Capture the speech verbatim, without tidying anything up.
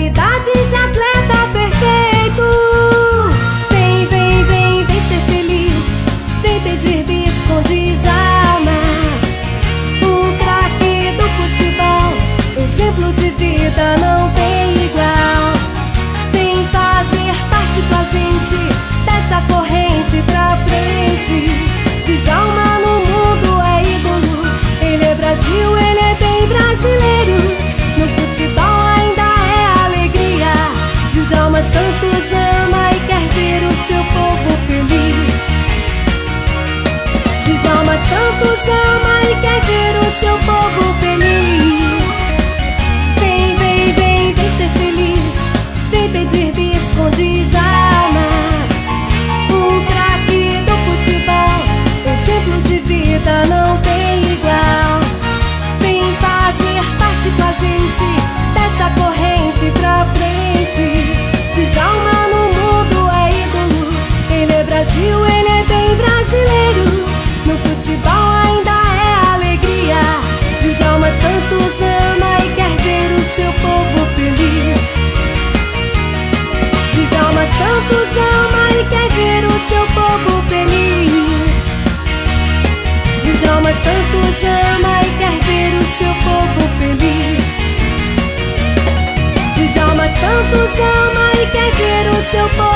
mentalidade de atleta perfeito. Vem, vem, vem, vem ser feliz, vem pedir bis com djalma. O craque do futebol, exemplo de vida não tem igual. Vem fazer parte com a gente dessa corrente pra frente. Djalma no mundo é ídolo, ele é Brasil, ele é bem brasileiro. No futebol ainda é alegria. Djalma Santos ama e quer ver o seu povo feliz. Djalma Santos ama e quer ver o seu povo feliz. Vem, vem, vem, vem ser feliz, vem pedir bis com djalma. O craque do futebol, exemplo de vida não tem igual. Vem fazer parte com a gente dessa corrente pra frente. Djalma no mundo é ídolo, ele é Brasil, ele é bem brasileiro. No futebol ainda é alegria. Djalma Santos ama e quer ver o seu povo feliz. Djalma Santos ama e quer ver o seu povo feliz. Djalma Santos ama e quer ver o seu povo feliz. Djalma Santos ama e quer ver o seu povo